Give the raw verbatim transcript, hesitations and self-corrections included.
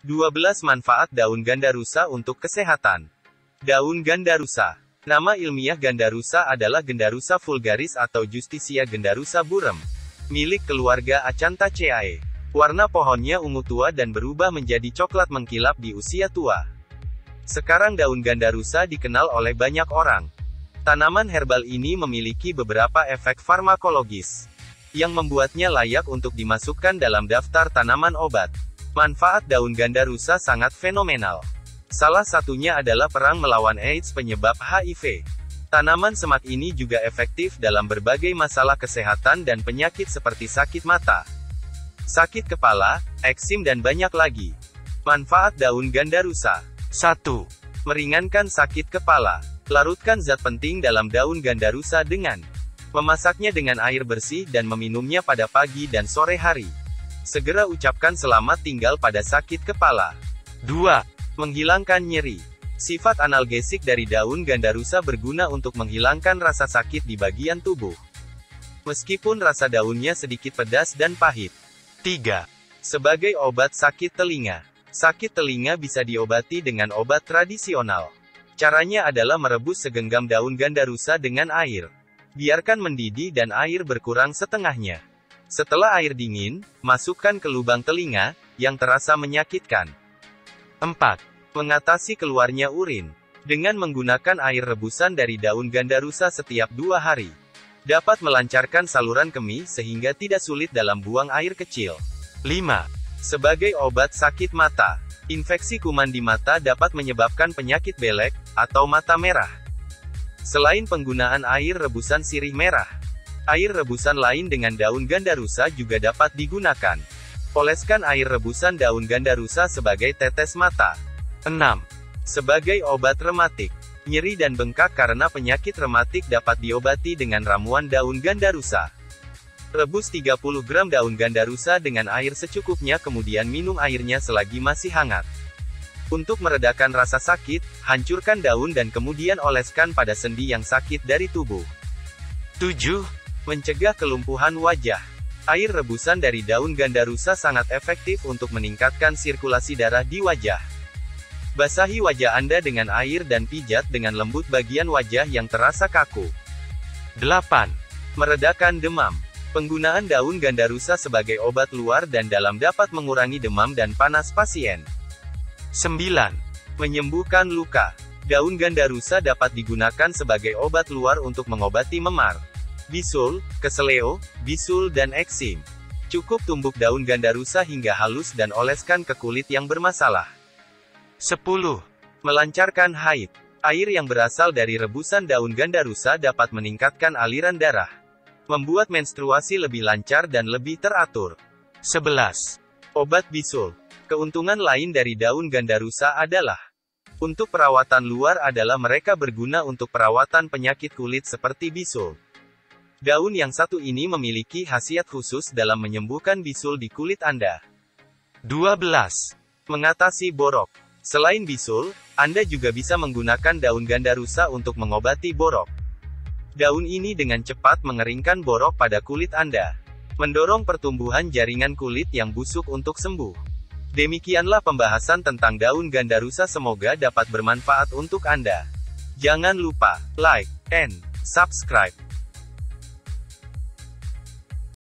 dua belas Manfaat daun gandarusa untuk kesehatan. Daun gandarusa. Nama ilmiah gandarusa adalah Gandarusa vulgaris atau Justicia gandarusa burem, milik keluarga Acanthaceae. Warna pohonnya ungu tua dan berubah menjadi coklat mengkilap di usia tua. Sekarang daun gandarusa dikenal oleh banyak orang. Tanaman herbal ini memiliki beberapa efek farmakologis yang membuatnya layak untuk dimasukkan dalam daftar tanaman obat. Manfaat daun gandarusa sangat fenomenal. Salah satunya adalah perang melawan AIDS penyebab H I V. Tanaman semak ini juga efektif dalam berbagai masalah kesehatan dan penyakit seperti sakit mata, sakit kepala, eksim dan banyak lagi. Manfaat daun gandarusa. satu. Meringankan sakit kepala. Larutkan zat penting dalam daun gandarusa dengan memasaknya dengan air bersih dan meminumnya pada pagi dan sore hari. Segera ucapkan selamat tinggal pada sakit kepala. dua. Menghilangkan nyeri. Sifat analgesik dari daun gandarusa berguna untuk menghilangkan rasa sakit di bagian tubuh, meskipun rasa daunnya sedikit pedas dan pahit. tiga. Sebagai obat sakit telinga. Sakit telinga bisa diobati dengan obat tradisional. Caranya adalah merebus segenggam daun gandarusa dengan air. Biarkan mendidih dan air berkurang setengahnya. Setelah air dingin, masukkan ke lubang telinga yang terasa menyakitkan. empat. Mengatasi keluarnya urin. Dengan menggunakan air rebusan dari daun gandarusa setiap dua hari, dapat melancarkan saluran kemih sehingga tidak sulit dalam buang air kecil. lima. Sebagai obat sakit mata. Infeksi kuman di mata dapat menyebabkan penyakit belek, atau mata merah. Selain penggunaan air rebusan sirih merah, air rebusan lain dengan daun gandarusa juga dapat digunakan. Oleskan air rebusan daun gandarusa sebagai tetes mata. enam. Sebagai obat rematik. Nyeri dan bengkak karena penyakit rematik dapat diobati dengan ramuan daun gandarusa. Rebus tiga puluh gram daun gandarusa dengan air secukupnya kemudian minum airnya selagi masih hangat. Untuk meredakan rasa sakit, hancurkan daun dan kemudian oleskan pada sendi yang sakit dari tubuh. tujuh. Mencegah kelumpuhan wajah. Air rebusan dari daun gandarusa sangat efektif untuk meningkatkan sirkulasi darah di wajah. Basahi wajah Anda dengan air dan pijat dengan lembut bagian wajah yang terasa kaku. delapan. Meredakan demam. Penggunaan daun gandarusa sebagai obat luar dan dalam dapat mengurangi demam dan panas pasien. sembilan. Menyembuhkan luka. Daun gandarusa dapat digunakan sebagai obat luar untuk mengobati memar, bisul, keseleo, bisul dan eksim. Cukup tumbuk daun gandarusa hingga halus dan oleskan ke kulit yang bermasalah. sepuluh. Melancarkan haid. Air yang berasal dari rebusan daun gandarusa dapat meningkatkan aliran darah, membuat menstruasi lebih lancar dan lebih teratur. sebelas. Obat bisul. Keuntungan lain dari daun gandarusa adalah untuk perawatan luar adalah mereka berguna untuk perawatan penyakit kulit seperti bisul. Daun yang satu ini memiliki khasiat khusus dalam menyembuhkan bisul di kulit Anda. dua belas. Mengatasi borok. Selain bisul, Anda juga bisa menggunakan daun gandarusa untuk mengobati borok. Daun ini dengan cepat mengeringkan borok pada kulit Anda, mendorong pertumbuhan jaringan kulit yang busuk untuk sembuh. Demikianlah pembahasan tentang daun gandarusa, semoga dapat bermanfaat untuk Anda. Jangan lupa like and subscribe.